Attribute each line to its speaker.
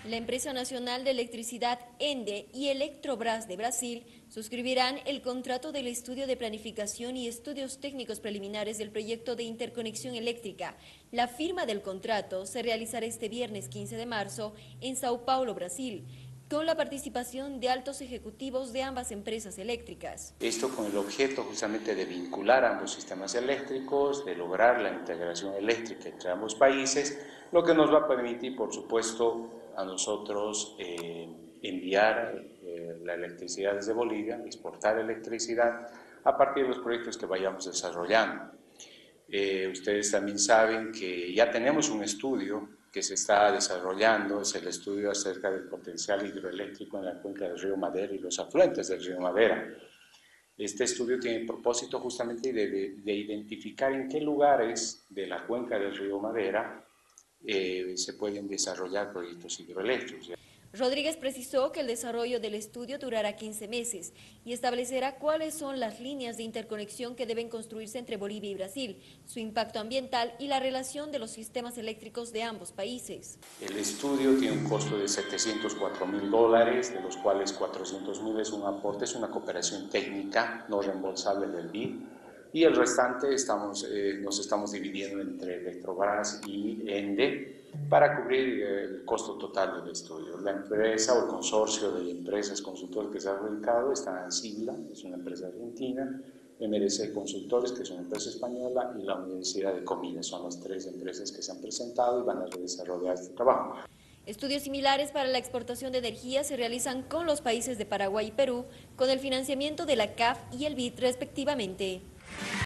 Speaker 1: La empresa nacional de electricidad ENDE y Eletrobras de Brasil suscribirán el contrato del estudio de planificación y estudios técnicos preliminares del proyecto de interconexión eléctrica. La firma del contrato se realizará este viernes 15 de marzo en Sao Paulo, Brasil, con la participación de altos ejecutivos de ambas empresas eléctricas.
Speaker 2: Esto con el objeto justamente de vincular ambos sistemas eléctricos, de lograr la integración eléctrica entre ambos países, lo que nos va a permitir, por supuesto, a nosotros enviar la electricidad desde Bolivia, exportar electricidad a partir de los proyectos que vayamos desarrollando. Ustedes también saben que ya tenemos un estudio que se está desarrollando, es el estudio acerca del potencial hidroeléctrico en la cuenca del río Madera y los afluentes del río Madera. Este estudio tiene el propósito justamente de identificar en qué lugares de la cuenca del río Madera se pueden desarrollar proyectos hidroeléctricos.
Speaker 1: Rodríguez precisó que el desarrollo del estudio durará 15 meses y establecerá cuáles son las líneas de interconexión que deben construirse entre Bolivia y Brasil, su impacto ambiental y la relación de los sistemas eléctricos de ambos países.
Speaker 2: El estudio tiene un costo de $704.000, de los cuales 400.000 es un aporte, es una cooperación técnica no reembolsable del BID, y el restante nos estamos dividiendo entre Eletrobras y ENDE para cubrir el costo total del estudio. La empresa o el consorcio de empresas consultoras que se ha ubicado está en Sigla, es una empresa argentina, MRC Consultores, que es una empresa española, y la Universidad de Comillas. Son las tres empresas que se han presentado y van a desarrollar este trabajo.
Speaker 1: Estudios similares para la exportación de energía se realizan con los países de Paraguay y Perú, con el financiamiento de la CAF y el BID respectivamente.